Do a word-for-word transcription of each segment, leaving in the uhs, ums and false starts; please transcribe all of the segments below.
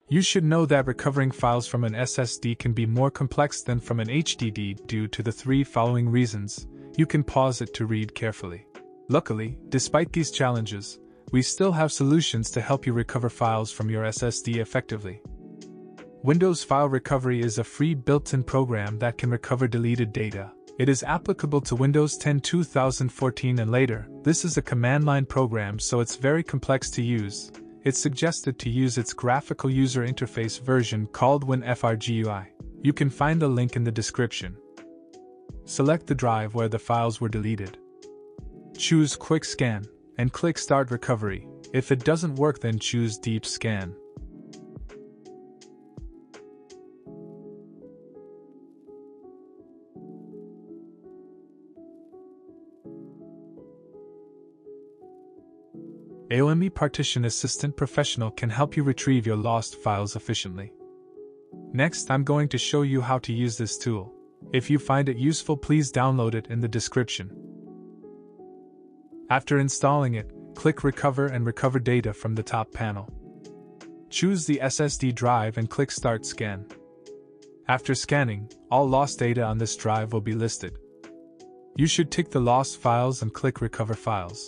You should know that recovering files from an S S D can be more complex than from an H D D due to the three following reasons. You can pause it to read carefully. Luckily, despite these challenges, we still have solutions to help you recover files from your S S D effectively. Windows File Recovery is a free built-in program that can recover deleted data. It is applicable to Windows ten two thousand fourteen and later. This is a command-line program, so it's very complex to use. It's suggested to use its graphical user interface version called Winfr G U I. You can find the link in the description. Select the drive where the files were deleted. Choose Quick Scan, and click Start Recovery. If it doesn't work, then choose Deep Scan. AOMEI Partition Assistant Professional can help you retrieve your lost files efficiently. Next, I'm going to show you how to use this tool. If you find it useful, please download it in the description. After installing it, click Recover and recover data from the top panel. Choose the S S D drive and click Start Scan. After scanning, all lost data on this drive will be listed. You should tick the lost files and click Recover Files.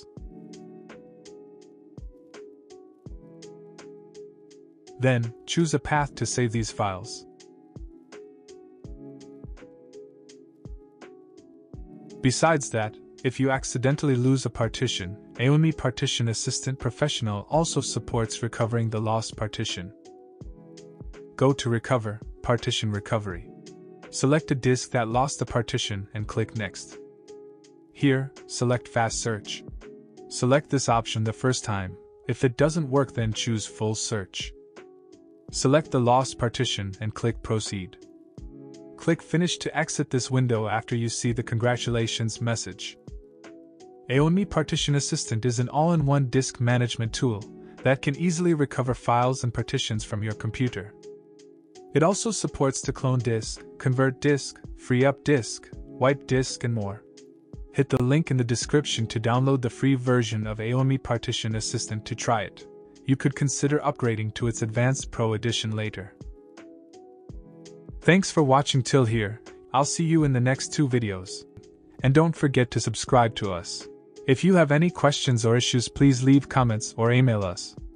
Then, choose a path to save these files. Besides that, if you accidentally lose a partition, AOMEI Partition Assistant Professional also supports recovering the lost partition. Go to Recover, Partition Recovery. Select a disk that lost a partition and click Next. Here, select Fast Search. Select this option the first time. If it doesn't work, then choose Full Search. Select the lost partition and click Proceed. Click Finish to exit this window after you see the congratulations message. AOMEI Partition Assistant is an all-in-one disk management tool that can easily recover files and partitions from your computer. It also supports to clone disk, convert disk, free up disk, wipe disk, and more. Hit the link in the description to download the free version of AOMEI Partition Assistant to try it. You could consider upgrading to its Advanced Pro Edition later. Thanks for watching till here. I'll see you in the next two videos. And don't forget to subscribe to us. If you have any questions or issues, please leave comments or email us.